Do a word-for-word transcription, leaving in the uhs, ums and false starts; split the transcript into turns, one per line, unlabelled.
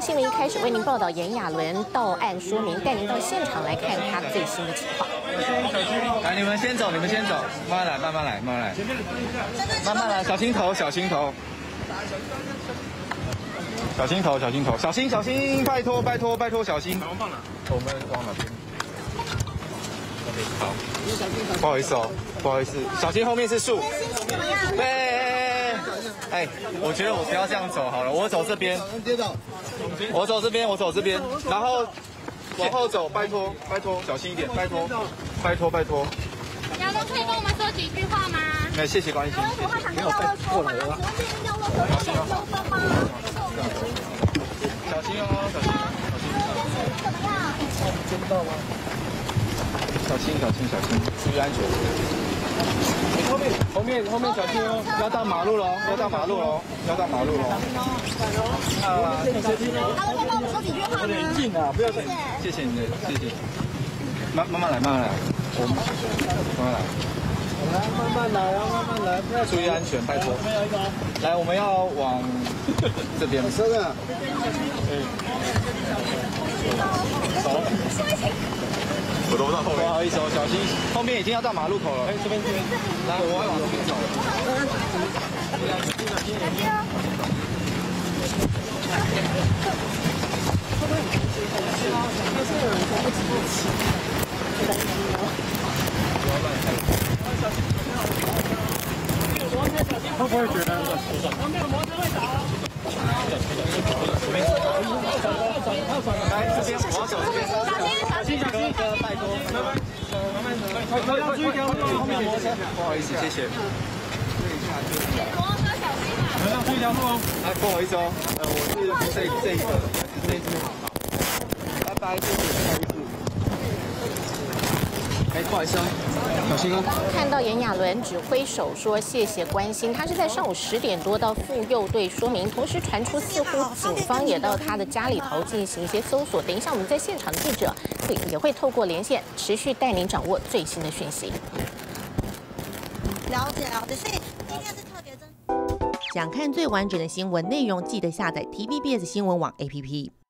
新闻一开始为您报道炎亚纶到案说明，带您到现场来看他最新的情况。
来，你们先走，你们先走，慢慢来，慢慢来，慢慢来，慢慢来，小心头，小心头，小心头，小心头，小心小心，拜托拜托拜托，小心。我们往哪边？好，不好意思哦，不好意思，小心后面是树。对，哎，我觉得我不要这样走好了，我走这边。我走这边，我走这边，然后往后走，拜托拜托，小心一点，拜托拜托拜托。
亚纶可以跟我们说几句话吗？
哎，谢谢关心。
没有过来了。
小心哦，小心哦，小心，
怎么样？
接不到吗？小心小心小心，注意安全。后面后面后面小心哦，要到马路喽，要到马路喽，要到马路喽。啊，谢谢。
亚纶可以跟我们说几句话吗？
有点近啊，不要太，谢谢你的，谢谢。慢慢慢来，慢慢来，我们慢慢来。来，慢慢来啊，慢慢来，不要注意安全，拜托。来，我们要往这边。真的。嗯。走。我都不知道后面。不好意思哦，小心，后面已经要到马路口了。哎，这边这边。来，我要往这边走。小心，小心。会不会觉得？来这边，我要走这边。小心，小心，拜托，慢慢，慢慢走，快快快，注意条路，后面摩托车。不好意思，谢谢。
摩托车小心啊！
能让注意条路哦。哎，不好意思哦，呃，我是这这一个，这一只。拜拜，谢谢，不好意思。哎，不好意思哦，小心哦。
看到炎亚纶只挥手说谢谢关心，他是在上午十点多到妇幼队说明，同时传出似乎警方也到他的家里头进行一些搜索。等一下我们在现场的记者会也会透过连线持续带您掌握最新的讯息。
了解了解，所以今天是特别针。
想看最完整的新闻内容，记得下载 T V B S 新闻网 A P P。